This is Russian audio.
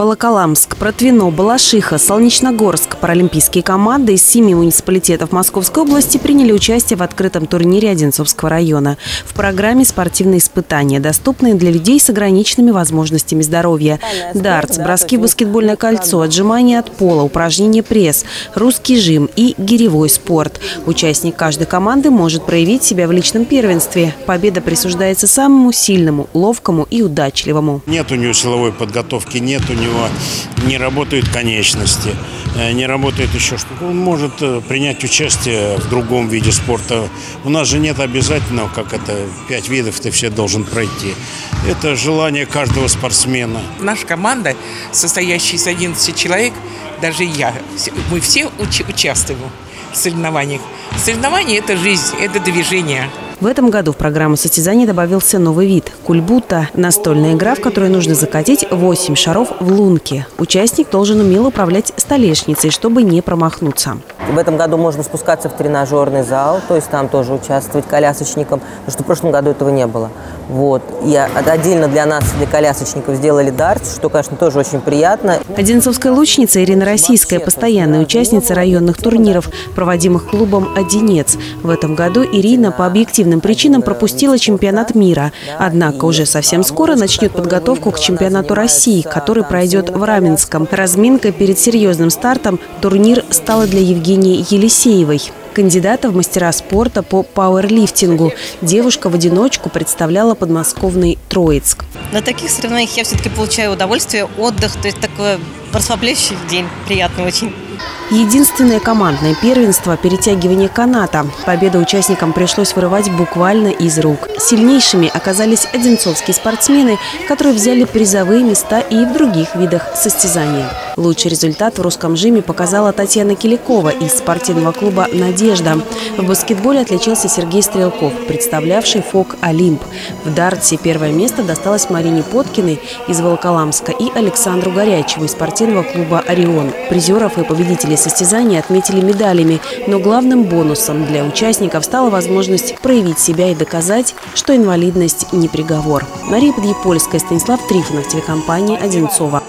Волоколамск, Протвино, Балашиха, Солнечногорск. Паралимпийские команды из 7 муниципалитетов Московской области приняли участие в открытом турнире Одинцовского района. В программе спортивные испытания, доступные для людей с ограниченными возможностями здоровья. Дартс, броски в баскетбольное кольцо, отжимания от пола, упражнения пресс, русский жим и гиревой спорт. Участник каждой команды может проявить себя в личном первенстве. Победа присуждается самому сильному, ловкому и удачливому. Нет у него силовой подготовки, нет у него, не работают конечности, не работает еще что-то. Он может принять участие в другом виде спорта. У нас же нет обязательного, как это, 5 видов ты все должен пройти. Это желание каждого спортсмена. Наша команда, состоящая из 11 человек, даже я, мы все участвуем в соревнованиях. Соревнования – это жизнь, это движение. В этом году в программу состязаний добавился новый вид – кульбута – настольная игра, в которой нужно закатить 8 шаров в лунке. Участник должен умело управлять столешницей, чтобы не промахнуться. В этом году можно спускаться в тренажерный зал, то есть там тоже участвовать колясочникам, потому что в прошлом году этого не было. Вот. И отдельно для нас, для колясочников, сделали дартс, что, конечно, тоже очень приятно. Одинцовская лучница Ирина Российская – постоянная участница районных турниров, проводимых клубом «Одинец». В этом году Ирина по объективным причинам пропустила чемпионат мира. Однако уже совсем скоро начнет подготовку к чемпионату России, который пройдет в Раменском. Разминкой перед серьезным стартом турнир стала для Евгении Елисеевой, кандидата в мастера спорта по пауэрлифтингу. Девушка в одиночку представляла подмосковный Троицк. На таких соревнованиях я все-таки получаю удовольствие, отдых, то есть такой расслабляющий день, приятный очень. Единственное командное первенство – перетягивание каната. Победу участникам пришлось вырывать буквально из рук. Сильнейшими оказались одинцовские спортсмены, которые взяли призовые места и в других видах состязания. Лучший результат в русском жиме показала Татьяна Киликова из спортивного клуба «Надежда». В баскетболе отличился Сергей Стрелков, представлявший ФОК «Олимп». В дартсе первое место досталось Марине Поткиной из Волоколамска и Александру Горячеву из спортивного клуба «Орион». Призеров и победителей состязания отметили медалями, но главным бонусом для участников стала возможность проявить себя и доказать, что инвалидность не приговор. Мария Подъепольская, Станислав Трифонов, телекомпания «Одинцова».